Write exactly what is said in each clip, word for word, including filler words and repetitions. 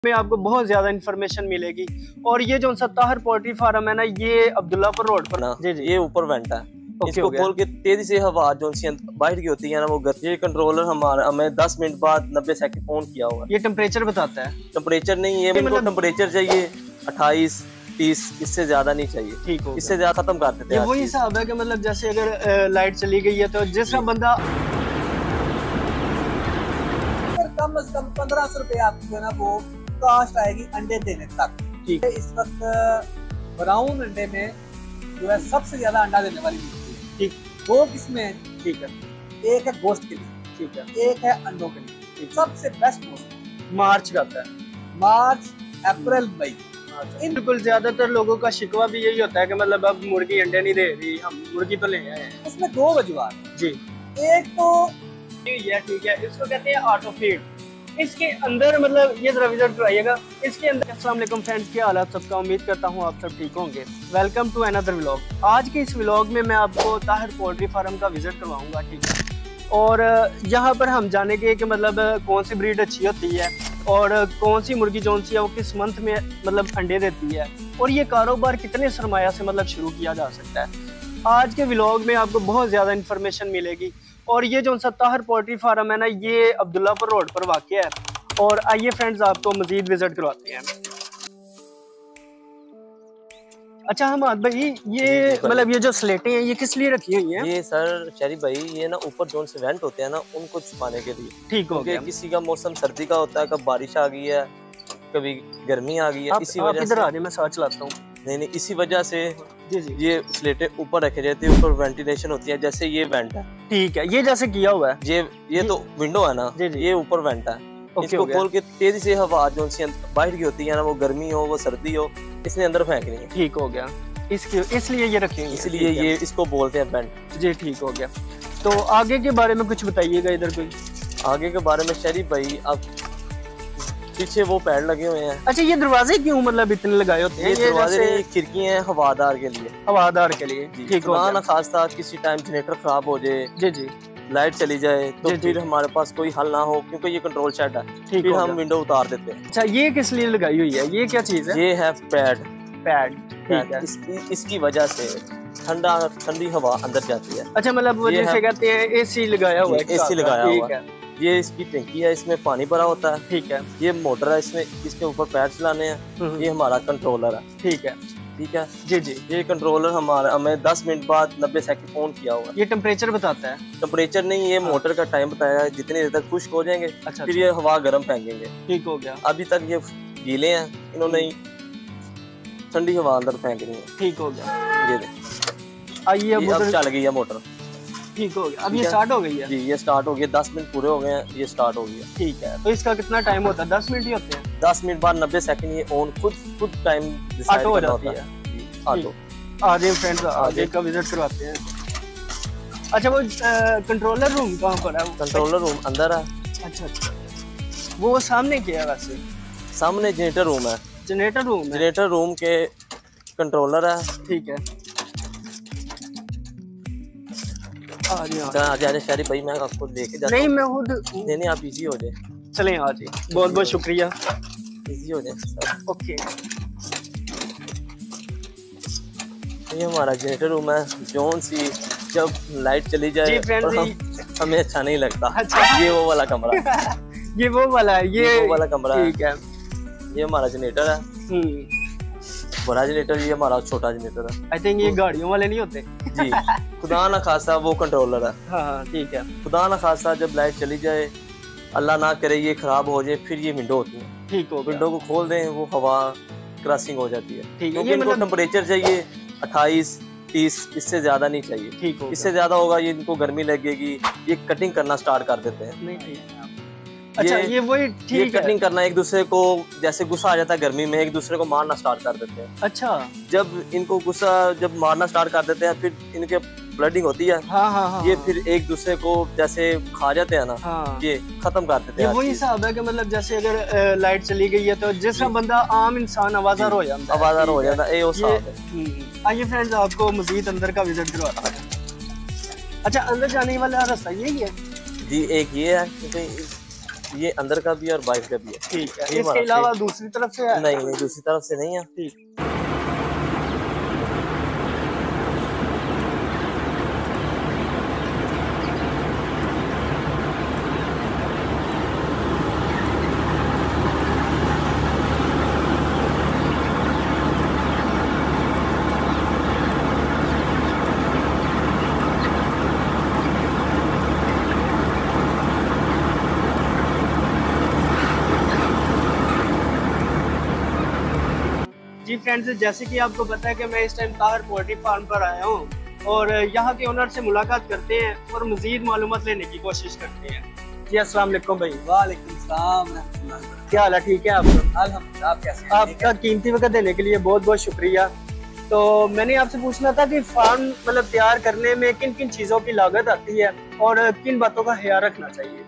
में आपको बहुत ज्यादा इन्फॉर्मेशन मिलेगी। और ये जो ताहिर पोल्ट्री फार्म है ना, ये अब्दुल्लापुर रोड पर ना, जी जी ये ऊपर वेंट है। इसको खोल के तेजी से हवा जो बाहर की होती है ना, वो ये कंट्रोलर हमारा हमें दस मिनट बाद नब्बे सेकंड ऑन किया हुआ। ये टेम्परेचर बताता है? टेम्परेचर नहीं, ये मतलब टेम्परेचर चाहिए अट्ठाईस तीस, इससे ज्यादा नहीं चाहिए। ठीक हो, इससे ज्यादा खत्म कर देते हैं। वही हिसाब है कि मतलब जैसे अगर लाइट चली गई है तो जिस बंदा कम से कम पंद्रह सौ रुपए आपकी जो है ना वो कॉस्ट आएगी अंडे देने तक। ठीक है, इस वक्त ब्राउन अंडे में जो है सबसे ज्यादा अंडा देने वाली मछली है। ठीक, वो किसमें? ठीक है, एक है गोश्त के लिए, ठीक है, एक है अंडों के लिए। सबसे बेस्ट मौसम मार्च का है, मार्च अप्रैल मई। बिल्कुल, ज्यादातर लोगों का शिकवा भी यही होता है कि मतलब अब मुर्गी अंडे नहीं दे रही, हम मुर्गी तो ले आए हैं। उसमें दो वजूहत जी, एक तो ये ठीक है, इसको कहते हैं ऑटो फीड। इसके अंदर मतलब ये जरा विजिट कराइएगा इसके अंदर। अस्सलाम वालेकुम फ्रेंड्स, क्या हाल है सबका? उम्मीद करता हूँ आप सब ठीक होंगे। Welcome to another vlog. आज के इस व्लॉग में मैं आपको ताहिर पोल्ट्री फार्म का विजिट करवाऊंगा, ठीक है। और यहाँ पर हम जानेंगे कि मतलब कौन सी ब्रीड अच्छी होती है और कौन सी मुर्गी जौन सी है वो किस मंथ में मतलब अंडे देती है, और ये कारोबार कितने सरमाया से मतलब शुरू किया जा सकता है। आज के व्लॉग में आपको बहुत ज़्यादा इन्फॉर्मेशन मिलेगी। और ये जो ताहिर पोल्ट्री फार्म है ना, ये अब्दुल्लापुर रोड पर वाक़ है। और आइए फ्रेंड्स, आपको मजीद विजिट करवाते हैं। अच्छा हमाद भाई, ये मतलब ये जो स्लेटें हैं ये किस लिए रखी हुई हैं? ये सर शरीफ भाई, ये ना ऊपर जोन से वेंट होते हैं ना, उनको छुपाने के लिए। ठीक हो गया। किसी का मौसम सर्दी का होता है, कब बारिश आ गई है, कभी गर्मी आ गई है, आप, इसी आप वजह इधर से आ जाए, मैं साथ चलाता हूँ। नहीं नहीं, इसी वजह से जी जी ये स्लेटें ऊपर रखे जाते हैं, ऊपर वेंटिलेशन होती है। जैसे ये वेंट है, ठीक है, ये जैसे किया हुआ है, ये ये तो विंडो है ना, ये ऊपर वेंट है। इसको खोल के तेजी से हवा जो बाहर की होती है ना, वो गर्मी हो वो सर्दी हो, इसने अंदर फेंकनी है। ठीक हो गया, इसके इसलिए ये रखेंगे, इसलिए ये इसको बोलते हैं वेंट जी। ठीक हो गया। तो आगे के बारे में कुछ बताइएगा इधर कोई। आगे के बारे में शरीफ भाई, अब पीछे वो पैड लगे हुए हैं। अच्छा, ये दरवाजे क्यों मतलब इतने लगाए होते हैं? ये दरवाजे नहीं, खिड़कियां हैं हवादार के लिए। हवादार के लिए, ठीक हो गया। ना खास था किसी टाइम जनरेटर खराब हो जाए, जी जी लाइट चली जाए तो फिर हमारे पास कोई हल ना हो, क्योंकि ये कंट्रोल शेड है, फिर हम विंडो उतार देते हैं। अच्छा, ये किस लिए लगाई हुई है? ये क्या चीज है? ये है पैड। पैड, ठीक है। इसकी इसकी वजह से ठंडा ठंडी हवा अंदर जाती है। अच्छा, मतलब वो जैसे कहते हैं एसी लगाया हुआ है। एसी लगाया हुआ है। ये इसकी टंकी है, इसमें पानी भरा होता है, ठीक है। ये मोटर है, इसमें इसके ऊपर पैर चलाने हैं। ये हमारा कंट्रोलर है, ठीक है ठीक है जी जी। ये कंट्रोलर हमारा हमें दस मिनट बाद नब्बे सेकंड ऑन किया हुआ है। ये टेम्परेचर बताता है? टेम्परेचर नहीं, ये हाँ। मोटर का टाइम बताया है, जितनी देर तक खुश्क हो जाएंगे। अच्छा, फिर ये हवा गर्म फेंकेंगे। ठीक हो गया। अभी तक ये गीले हैं, इन्होंने ठंडी हवा अंदर फेंकनी है। ठीक हो गया। ये आइए, अब चल गई है मोटर। ठीक हो गया। अब ये स्टार्ट हो गई है? जी, ये स्टार्ट हो गया। दस मिनट पूरे हो गए हैं, ये स्टार्ट हो गया। ठीक है, तो इसका कितना टाइम होता है? दस मिनट ही होते हैं? दस मिनट बाद नब्बे सेकंड ये ऑन खुद खुद टाइम ऑटो हो जाती है। ऑटो आगे फ्रेंड्स आगे का विजिट करवाते हैं। अच्छा, वो कंट्रोलर रूम कहाँ पर है? कंट्रोलर रूम अंदर है। अच्छा अच्छा, वो सामने क्या है? वैसे सामने जनरेटर रूम है। जनरेटर रूम है? जनरेटर रूम के कंट्रोलर है, ठीक है। आजा शरीफ भाई, मैं आपको लेके जाता नहीं, मैं खुद नहीं नहीं, आप इजी हो जाए। चलें आ जाइए, बहुत बहुत शुक्रिया, इजी हो जाए। ओके, ये हमारा जनरेटर रूम है। जोन सी जब लाइट चली जाए और हम, हमें अच्छा नहीं लगता। अच्छा, ये वो वाला कमरा ये वो वाला है, ये वो वाला कमरा, ठीक है। ये हमारा जनरेटर है, बड़ा जनरेटर। ये हमारा छोटा जनरेटर है। आई थिंक ये गाड़ियों वाले नहीं होते जी। खुदा ना खासा वो कंट्रोलर है। हाँ ठीक है। खुदा ना खासा जब लाइट चली जाए, अल्लाह ना करे ये खराब हो जाए, फिर ये विंडो होती है। ठीक हो, विंडो को खोल दें, वो हवा क्रॉसिंग हो जाती है। ठीक है। ये इनको टेम्परेचर चाहिए अट्ठाईस तीस, इससे ज्यादा नहीं चाहिए। ठीक हो, इससे ज्यादा होगा ये इनको गर्मी लगेगी, ये कटिंग करना स्टार्ट कर देते हैं। नहीं ठीक है। अच्छा, ये, ये वही ठीक है, कटिंग करना, एक दूसरे को जैसे गुस्सा आ जाता है गर्मी में, एक दूसरे को मारना स्टार्ट कर देते हैं। अच्छा, जब इनको गुस्सा जब मारना स्टार्ट कर देते हैं, फिर इनके ब्लडिंग होती है। हाँ हाँ हाँ, ये फिर एक दूसरे को जैसे खा जाते हैं ना, हाँ, ये खत्म कर देते हैं। ये वही हिसाब है कि मतलब जैसे अगर लाइट चली गई है तो जिस बंदा आम इंसान आवाजार हो जाता है, आवाजार हो जाता है। ये आइए फ्रेंड्स, आपको मजीद अंदर का विजिट करवाता है। अच्छा, अंदर जाने वाला रास्ता यही है? जी, एक ये है, ये अंदर का भी है और बाहर का भी है। ठीक है, इसके अलावा दूसरी तरफ से है? नहीं नहीं, दूसरी तरफ से नहीं है। ठीक। जी फ्रेंड्स, जैसे कि आपको पता है कि मैं इस टाइम ताहिर पोल्ट्री फार्म पर आया हूँ और यहाँ के ओनर से मुलाकात करते हैं और मजीद मालूमात लेने की कोशिश करते हैं। जी अस्सलाम वालेकुम भाई। वालेकुम सलाम। क्या हाल है? ठीक है आपका? अल्हम्दुलिल्लाह। आप कैसे हैं? आपका कीमती वक्त देने के लिए बहुत बहुत शुक्रिया। तो मैंने आपसे पूछना था कि फार्म मतलब तैयार करने में किन किन चीज़ों की लागत आती है और किन बातों का ख्याल रखना चाहिए?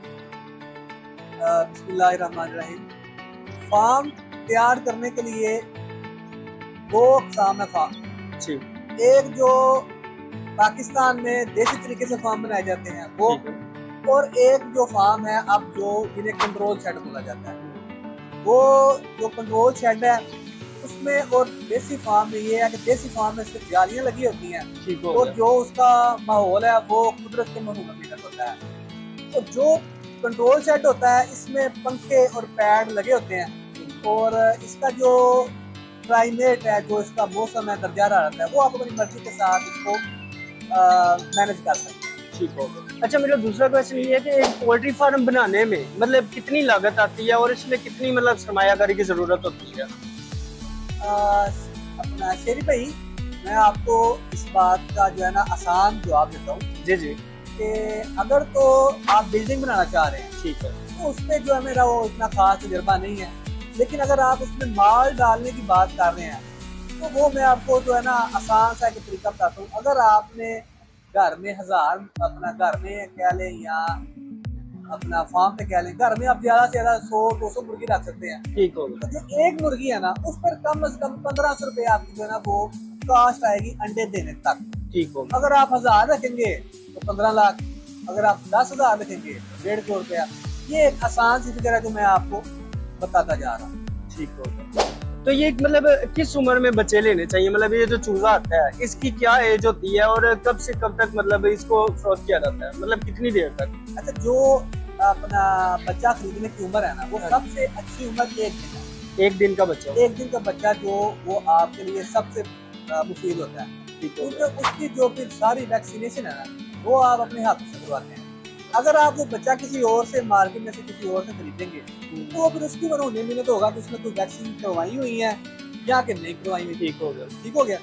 बिस्मिल्लाहिर्रहमानिर्रहीम। फार्म तैयार करने के लिए दो अक़साम है फार्म। जी। एक जो पाकिस्तान में देसी तरीके से फार्म बनाए जाते हैं वो, और एक जो फार्म है अब जो जिन्हें कंट्रोल शेड बोला जाता है। वो जो कंट्रोल शेड है उसमें और देसी फार्म में ये है कि देसी फार्म में सिर्फ जालियां लगी होती हैं और जो उसका माहौल है वो कुदरत के मुताबिक होता है। तो जो कंट्रोल शेड होता है इसमें पंखे और पैड लगे होते हैं और इसका जो क्लाइमेट है, जो इसका मौसम है, दर्जा हरारत है, वो आप अपनी मर्जी के साथ इसको मैनेज कर सकते हैं। ठीक हो गया। अच्छा, मेरा दूसरा क्वेश्चन ये है कि एक पोल्ट्री फार्म बनाने में मतलब कितनी लागत आती है और इसमें कितनी मतलब सरमायाकारी की जरूरत होती है? आ, अपना शेरी भाई, मैं आपको इस बात का जो है ना आसान जवाब देता हूँ। जी जी। कि अगर तो आप बिल्डिंग बनाना चाह रहे हैं, ठीक है, तो उस पर जो है मेरा वो इतना खास तजुर्बा नहीं है। लेकिन अगर आप उसमें माल डालने की बात कर रहे हैं तो वो मैं आपको जो है ना आसान सा एक तरीका बताता हूँ। अगर आपने घर में हजार अपना घर में कह लें या अपना फार्म पे कह लें, घर में आप ज्यादा से ज्यादा सौ दो सौ मुर्गी रख सकते हैं। ठीक होगा। तो जो एक मुर्गी है ना उस पर कम से कम पंद्रह सौ रुपये आपकी जो है ना वो कास्ट आएगी अंडे देने तक। ठीक होगा। अगर आप हजार रखेंगे तो पंद्रह लाख, अगर आप दस हजार रखेंगे डेढ़ सौ रुपया। ये एक आसान सी फिगर है जो मैं आपको बताता जा रहा हूँ। ठीक होगा। तो ये मतलब किस उम्र में बच्चे लेने चाहिए? मतलब ये जो चूजा आता है इसकी क्या एज होती है और कब से कब तक मतलब इसको फ्रोज किया जाता है, मतलब कितनी देर तक? अच्छा, जो अपना बच्चा खरीदने की उम्र है ना वो सबसे अच्छी उम्र एक दिन है। एक दिन का बच्चा? एक दिन का बच्चा जो वो आपके लिए सबसे मुफीद होता है, क्योंकि उसकी जो फिर सारी वैक्सीनेशन है ना वो आप अपने हाथों से करवाते हैं। अगर आप वो बच्चा किसी और से मार्केट में से किसी और से खरीदेंगे तो फिर उसकी उम्र होने में तो होगा कि उसने कोई वैक्सीन करवाई हुई है या कि नहीं करवाई हुई। ठीक हो गया। ठीक हो गया।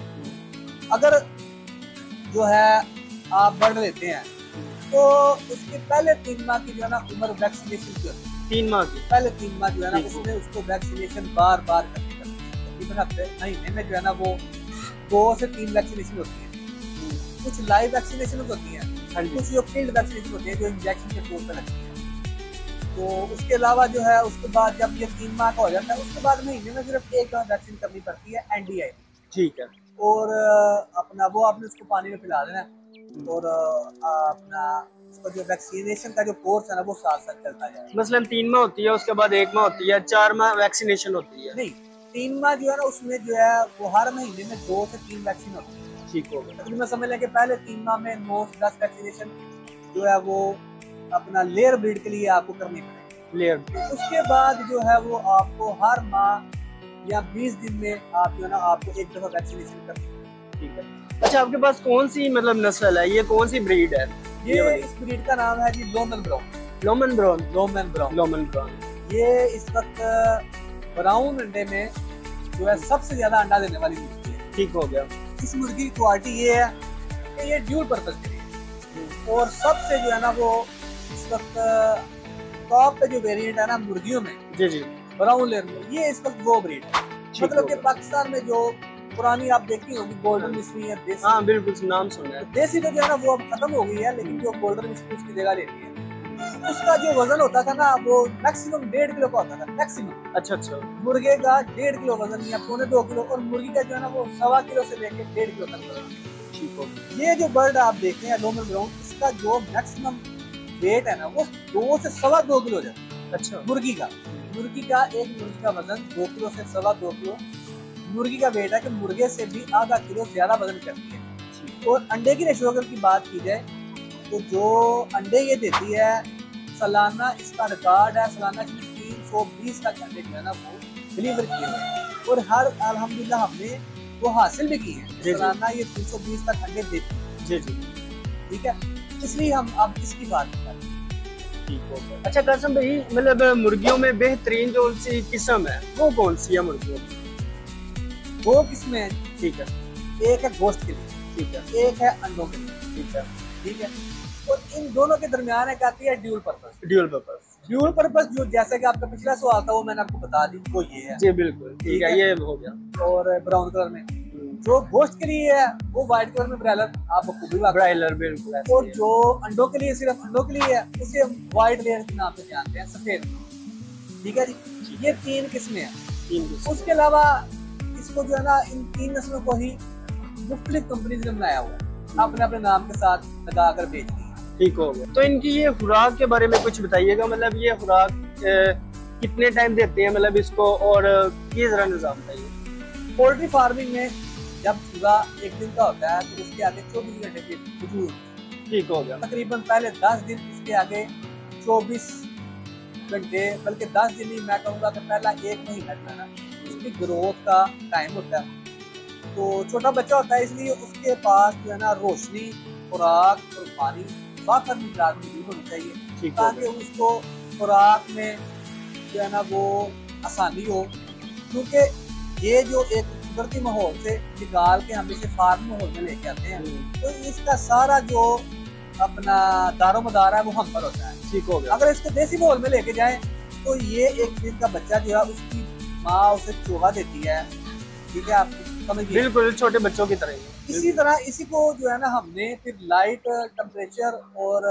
अगर जो है आप बढ़ लेते हैं तो उसके पहले तीन माह की जो है ना उम्र वैक्सीनेशन की होती है। तीन माह की पहले तीन माह जो है ना उसमें उसको वैक्सीनेशन बार बार करनी पड़ती है। तकरीबन महीने में जो है ना वो दो से तीन वैक्सीनेशन होती है। कुछ लाइव वैक्सीनेशन होती है, कुछ जो फील्ड वैक्सीनेशन होती है जो इंजेक्शन के तौर पर लगती है। तो उसके अलावा जो है उसके बाद जब ये तीन माह का हो जाता है उसके बाद महीने में सिर्फ एक वैक्सीन करनी पड़ती है, एन डी आई। ठीक है। और अपना वो आपने उसको पानी में पिला देना है और अपना उसका जो वैक्सीनेशन का जो कोर्स है ना वो साथ साथ चलता जाए। मसलन तीन माह होती है, उसके बाद एक माह होती है, चार माह वैक्सीनेशन होती है? नहीं, तीन माह जो है ना उसमें जो है वो हर महीने में दो से तीन वैक्सीन होती है। ठीक हो गया। तो मैं समझ लें कि पहले तीन माह में नौ से दस वैक्सीनेशन जो है वो अपना लेयर ब्रीड के लिए आपको करनी पड़ेगी। Layer breed. उसके बाद जो है वो आपको हर माह या बीस दिन में आप जो है ना आपको एक दफा वैक्सीनेशन करनी पड़ेगी। ठीक है। अच्छा, आपके पास कौन सी मतलब नस्ल है, ये कौन सी ब्रीड है? ये, ये इस ब्रीड का नाम है जी Lohmann Brown. Lohmann Brown? Lohmann Brown. Lohmann Brown. ये इस वक्त ब्राउन अंडे में जो है सबसे ज्यादा अंडा देने वाली मुर्गी है। ठीक हो गया। इस मुर्गी की क्वालिटी ये है कि ये ड्यूल पर्पस के लिए और सबसे जो है ना वो इस वक्त टॉप पे जो वेरिएंट है ना मुर्गियों में, जी जी, ब्राउन लेयर में, ये इस वक्त वो ब्रीड है। मतलब कि पाकिस्तान में जो पुरानी आप देखती होंगी गोल्डन मिस्री है देसी। हाँ बिल्कुल, नाम सुना है। देसी तो जो है ना वो अब खत्म हो गई है, लेकिन जो गोल्डन मिस्री उसकी जगह लेती है। उसका जो वजन होता था ना वो मैक्सिमम डेढ़ किलो का होता था, मैक्सिमम। अच्छा अच्छा। मुर्गे का डेढ़ किलो वजन या पौने दो किलो और मुर्गी का जो है ना वो सवा किलो से लेके डेढ़ किलो तक वजन। ठीक हो। ये जो बर्ड आप देख रहे हैं लोमन ब्राउन, इसका जो मैक्सिमम वेट है ना वो दो से सवा दो किलो हो जाता है। अच्छा। मुर्गी का मुर्गी का एक मुर्गी का वजन दो किलो से सवा दो किलो मुर्गी का वेट है कि मुर्गे से भी आधा किलो ज्यादा वजन करती है। और अंडे की रेशो अगर की बात की जाए तो जो अंडे ये देती है सालाना, इसका रिकॉर्ड है सालाना तीन सौ बीस तक अंडे जो है ना वो डिलीवर किए हुए और हर अल्हम्दुलिल्लाह हमने वो हासिल भी की है। सालाना ये तीन सौ बीस तक अंडे देती है। जी जी ठीक है, इसलिए हम अब इसकी बात करें। अच्छा कासिम भाई, मतलब मुर्गियों में बेहतरीन जो सी किस्म है वो कौन सी है मुर्गियों की? वो किस्में है, ठीक है, एक है गोश्त के लिए, ठीक है, एक है अंडों के लिए, ठीक है, ठीक है। और इन दोनों के दरमियान एक आती है dual purpose. Dual purpose dual purpose जो जैसे कि आपका पिछला सवाल था वो मैंने आपको बता दी, वो ये है। जी बिल्कुल ठीक है, ये हो गया। और ब्राउन कलर में जो गोश्त के लिए है वो व्हाइट कलर में ब्रायलर, आप खूबी ब्रायलर बिल्कुल। और जो अंडों के लिए सिर्फ अंडों के लिए है उसे हम व्हाइट लेयर के नाम से जानते हैं, सफेद। ठीक है जी, ये तीन किस्में हैं। तीन किस्में। उसके अलावा इसको जो है ना इन तीन नस्लों को ही मुख्तलिफ कंपनीज ने बनाया हुआ है, अपने अपने नाम के साथ लगा कर बेच दी। ठीक हो गया। तो इनकी ये खुराक के बारे में कुछ बताइएगा, मतलब ये खुराक कितने टाइम देते हैं मतलब इसको, और ये जरा निजाम बताइए। पोल्ट्री फार्मिंग में जब सुबह एक दिन का होता है तो उसके आगे चौबीस घंटे की वजूद। ठीक हो गया। तकरीबन पहले दस दिन इसके आगे चौबीस घंटे, बल्कि दस दिन ही मैं कहूँगा कि पहला एक महीना जो है ना उसकी ग्रोथ का टाइम होता है। तो छोटा बच्चा होता है इसलिए उसके पास जो है ना रोशनी, खुराक और पानी वाफर मिक़दार में मौजूद होनी चाहिए ताकि उसको खुराक में जो है ना वो आसानी हो। क्योंकि ये जो एक कुदरती माहौल से निकाल के हम इसे फार्म माहौल में लेके आते हैं तो इसका सारा जो अपना दारो मदार है वो हम पर होता है। ठीक हो गया। अगर इसको देसी माहौल में लेके जाएं तो ये एक दिन का बच्चा जो है उसकी माँ उसे चोगा देती है। ठीक है, आप समझिए, बिल्कुल छोटे बच्चों की तरह। इसी तरह इसी को जो है ना हमने फिर लाइट, टेम्परेचर और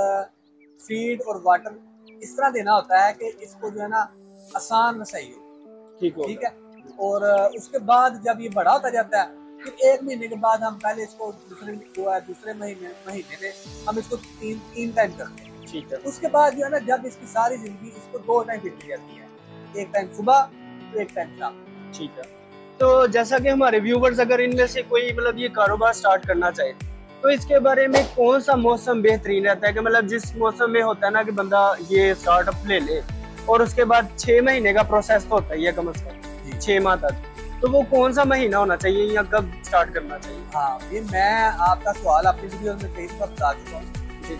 फीड और वाटर इस तरह देना होता है कि इसको जो है ना आसान रसाई हो। ठीक हो ठीक है। और उसके बाद जब ये बड़ा होता जाता है फिर एक महीने के बाद हम पहले इसको दूसरे जो है दूसरे महीने महीने में हम इसको तीन तीन टाइम करते हैं। ठीक है। उसके बाद जो है ना जब इसकी सारी जिंदगी इसको दो टाइम फीड दी जाती है, एक टाइम सुबह तो एक टाइम शाम। ठीक है। तो जैसा कि हमारे व्यूवर्स अगर इनमें से कोई मतलब ये कारोबार स्टार्ट करना चाहे तो इसके बारे में कौन सा मौसम बेहतरीन रहता है कि मतलब जिस मौसम में होता है ना कि बंदा ये स्टार्टअप ले ले और उसके बाद छह महीने का प्रोसेस तो होता ही है कम अज कम छह माह तक, तो वो कौन सा महीना होना चाहिए या कब स्टार्ट करना चाहिए? हाँ, ये मैं आपका सवाल अपनी वीडियो में कई बार बता चुका हूँ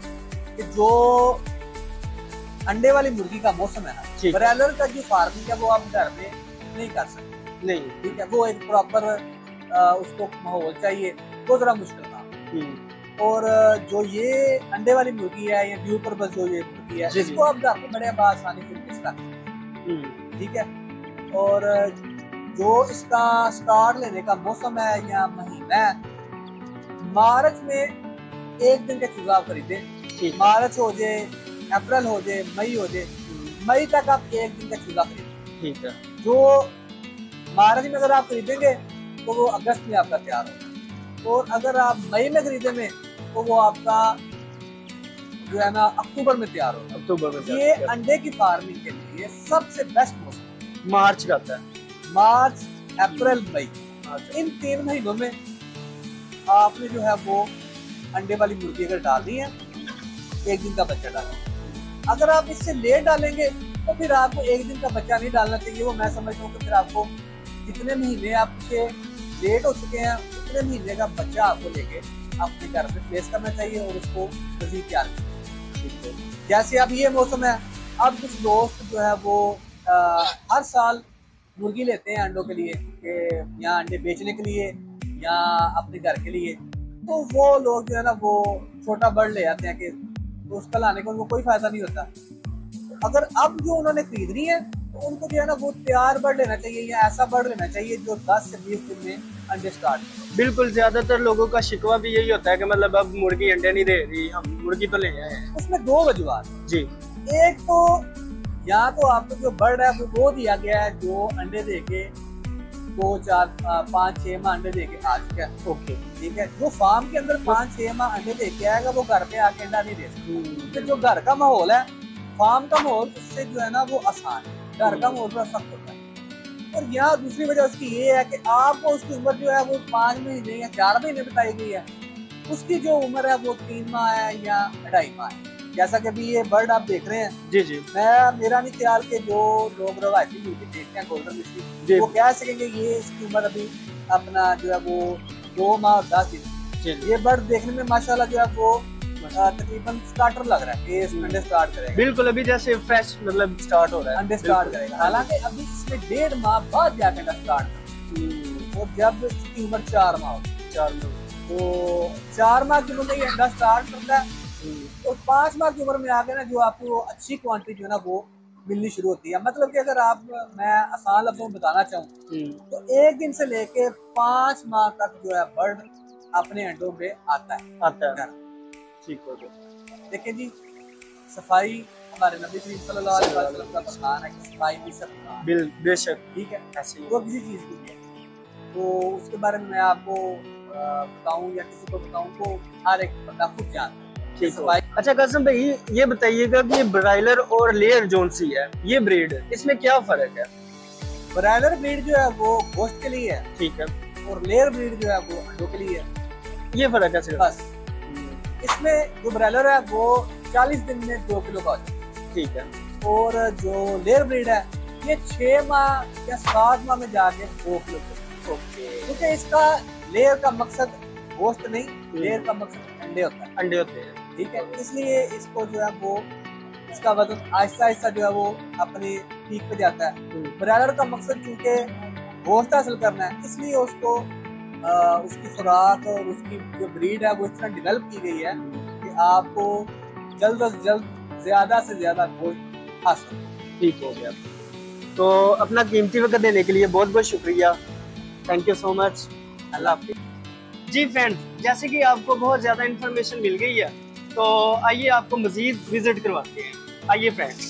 कि जो अंडे वाली मुर्गी का मौसम है ना, ब्रॉयलर का जो फार्मिंग है वो आप घर में नहीं कर सकते। नहीं, ठीक है, वो एक प्रॉपर उसको माहौल चाहिए, वो जरा मुश्किल था। और जो ये अंडे वाली मुर्गी है या ड्यू पर्पस जो ये मुर्गी है इसको आप घर में बड़े आसानी से किस तरह। ठीक है। और जो इसका स्टार्ट लेने का मौसम है या महीना है, मार्च में एक दिन के चूजा आप खरीदे, मार्च हो जाए, अप्रैल हो जाए, मई हो जाए, मई तक आप एक दिन का चूजा खरीदे। ठीक है। जो मार्च में अगर आप खरीदेंगे तो वो अगस्त में आपका तैयार होगा, और अगर आप मई में खरीदेंगे तो वो आपका जो है ना अक्टूबर में तैयार होगा। अक्टूबर में। ये अंडे की फार्मिंग के लिए सबसे बेस्ट मौसम मार्च का था। मार्च, अप्रैल, मई, इन तीन महीनों में आपने जो है वो अंडे वाली मुर्गी अगर डालनी है एक दिन का बच्चा डालें। अगर आप इससे लेट डालेंगे तो फिर आपको एक दिन का बच्चा नहीं डालना चाहिए। वो मैं समझता हूँ कि फिर आपको जितने महीने आपके लेट हो चुके हैं उतने महीने का बच्चा आपको लेके अपने घर में प्लेस करना चाहिए और उसको मजीद तैयार करना। जैसे अब ये मौसम है, अब कुछ दोस्त जो है वो आ, हर साल मुर्गी लेते हैं अंडों के लिए कि या अंडे बेचने के लिए या अपने घर के लिए, तो वो लोग जो है ना वो छोटा बर्ड ले आते हैं कि तो उसका लाने का उनको कोई फायदा नहीं होता। अगर अब जो उन्होंने खरीदनी है तो उनको जो है ना वो तैयार बर्ड लेना चाहिए या ऐसा बर्ड लेना चाहिए जो दस से बीस दिन में अंडे स्टार्ट करें। बिल्कुल, ज्यादातर लोगों का शिकवा भी यही होता है कि मतलब अब मुर्गी अंडे नहीं दे रही, हम मुर्गी तो ले आए हैं। उसमें दो वजूहत जी, एक तो या तो आपको जो बर्ड है वो वो दिया गया है जो अंडे दे के दो चार पाँच छह माह अंडे दे के आ चुका है। ओके, ठीक है। जो फार्म के अंदर पाँच छह माह अंडे दे के आएगा वो घर पे आके अंडा नहीं दे सकता। तो जो घर का माहौल है फार्म का माहौल उससे जो है ना वो आसान है, घर का माहौल थोड़ा सख्त होता है। और यहाँ दूसरी वजह उसकी ये है कि आपको उसकी उम्र जो है वो पाँच महीने या चार महीने बताई गई है, उसकी जो उम्र है वो तीन माह है या ढाई माह है। जैसा कि अभी ये बर्ड आप देख रहे हैं, जी जी, मैं मेरा नहीं ख्याल के जो लोग रवायती मुर्गी देखते हैं गोल्डन मिस्ट्री, वो कह सकेंगे ये इसकी उम्र अभी अपना जो है वो दो माह और दस दिन। ये बर्ड देखने में माशाल्लाह जो है वो तकरीबन स्टार्टर लग रहा है, अंडे स्टार्ट करेगा। बिल्कुल अभी जैसे फ्रेश मतलब स्टार्ट हो रहा है, अंडे स्टार्ट करेगा। हालांकि अभी इसमें डेढ़ माह बाद जाके अंडा स्टार्ट करेगा, और जब इसकी उम्र चार माह होती है, चार माह तो चार माह की उम्र में ये अंडा स्टार्ट करता है, और पाँच माह की उम्र में आगे ना जो आपको अच्छी क्वांटिटी जो है ना वो मिलनी शुरू होती है। मतलब कि अगर आप मैं आसान लफ्जों में बताना चाहूँ तो एक दिन से लेके पाँच माह तक जो है बर्ड अपने अंडों में आता है आता है ठीक हो गया। देखिए जी, सफाई हमारे नबी करीम सल्लल्लाहु अलैहि वसल्लम का फरमान है कि सफाई भी सब बिल बेशक ठीक है, ऐसे ही वो किसी चीज़ की है तो उसके बारे में मैं आपको बताऊं या किसी को बताऊं तो हर एक बंदा खुद जानता है। अच्छा कासिम भाई ये बताइएगा कि ये ब्रायलर और लेयर जोन सी है ये ब्रीड, इसमें क्या फर्क है? ब्रायलर ब्रीड जो है वो गोश्त के लिए है, ठीक है, और लेयर ब्रीड जो है वो अंडों के लिए है। ये फर्क है सिर्फ बस। इसमें जो ब्रायलर है वो चालीस दिन में दो किलो का होता है, ठीक है, और जो लेयर ब्रीड है ये छह माह या सात माह में जाके दो किलो का। ओके, क्योंकि इसका लेयर का मकसद गोश्त नहीं, लेयर का मकसद अंडे होता है, अंडे होते हैं, ठीक है। इसलिए इसको जो है वो इसका वजन आहिस्ता आहिस्ता जो है वो अपनी पीक पे जाता है। ब्रायलर का मकसद चूंकि गोश्त हासिल करना है, इसलिए उसको आ, उसकी खुराक और उसकी जो ब्रीड है वो इस तरह डेवलप की गई है कि आपको जल्द अज जल्द ज्यादा से ज्यादा गोश्त हासिल हो। ठीक हो गया। तो अपना कीमती वक्त देने के लिए बहुत बहुत शुक्रिया, थैंक यू सो मच, अल्लाह हाफिज़। जी फ्रेंड्स, जैसे कि आपको बहुत ज़्यादा इन्फॉर्मेशन मिल गई है तो आइए आपको मज़ीद विजिट करवाते हैं। आइए फ्रेंड्स,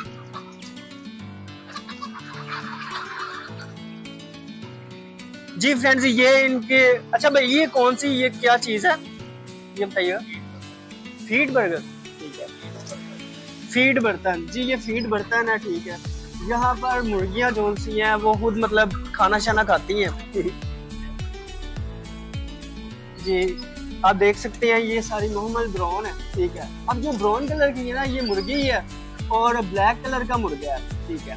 जी फ्रेंड्स ये इनके, अच्छा भाई ये कौन सी ये क्या चीज़ है ये बताइएगा? फीड बर्गर, ठीक है, फीड बर्तन, जी ये फीड बर्तन है, ठीक है। यहाँ पर मुर्गियाँ जो सी हैं वो खुद मतलब खाना शाना खाती हैं जी, आप देख सकते हैं ये सारी नॉर्मल ब्राउन है, ठीक है। अब जो ब्राउन कलर की है ना ये मुर्गी है और ब्लैक कलर का मुर्गा है, ठीक है।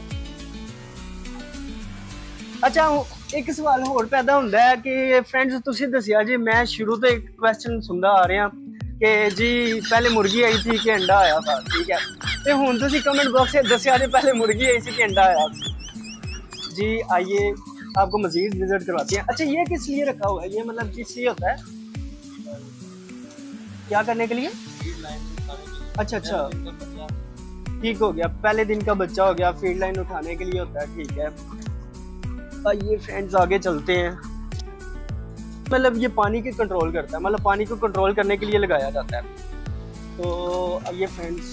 अच्छा एक सवाल होर पैदा होता है कि फ्रेंड्स तुसी दसिया जी, मैं शुरू तो एक क्वेश्चन सुनता आ रहा कि जी पहले मुर्गी आई थी कि अंडा आया था, ठीक है, तो हुण तुसी कमेंट बॉक्स में दसिया जी पहले मुर्गी आई थी कि अंडा आया जी। आइए आपको मजीद विजिट करवाते हैं। अच्छा ये किस लिए रखा हुआ है ये, मतलब किस लिए होता है, क्या करने के लिए? अच्छा अच्छा ठीक हो गया, पहले दिन का बच्चा हो गया, फीड लाइन उठाने के लिए होता है, ठीक है। आइए फ्रेंड्स आगे चलते हैं। मतलब ये पानी के कंट्रोल करता है, मतलब पानी को कंट्रोल करने के लिए लगाया जाता है। तो आइए फ्रेंड्स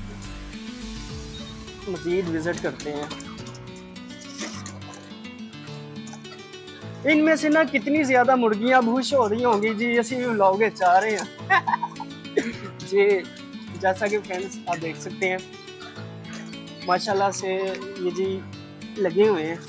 मजीद विजिट करते हैं। इनमें से ना कितनी ज्यादा मुर्गियां भूश हो रही होंगी जी, ऐसे व्लॉग चाह रहे हैं जी। जैसा कि फ्रेंड्स आप देख सकते हैं माशाल्लाह से ये जी लगे हुए हैं।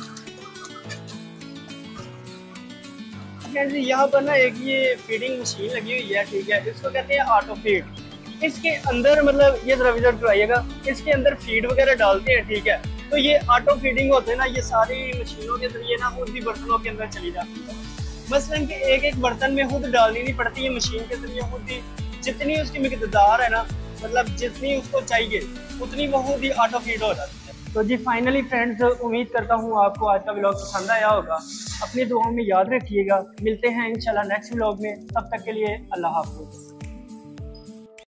फ्रेंड्स यहाँ पर ना एक ये फीडिंग मशीन लगी हुई है, ठीक है, इसको कहते हैं ऑटो फीड। इसके अंदर मतलब ये जरा विजिट कराइएगा, इसके अंदर फीड वगैरह डालते हैं, ठीक है। तो ये ऑटो फीडिंग होते हैं ना, ये सारी मशीनों के जरिए ना खुद भी बर्तनों के अंदर चली जाती है। मसलन कि एक एक बर्तन में खुद डालनी नहीं पड़ती है, मशीन के जरिए खुद ही जितनी उसकी मिकदार है ना, मतलब जितनी उसको चाहिए उतनी वो खुद ही ऑटो फीड हो जाती है। तो जी फाइनली फ्रेंड्स उम्मीद करता हूँ आपको आज का व्लॉग पसंद आया होगा। अपनी दुआओं में याद रखिएगा, मिलते हैं इंशाल्लाह नेक्स्ट व्लॉग में, तब तक के लिए अल्लाह हाफ़िज़।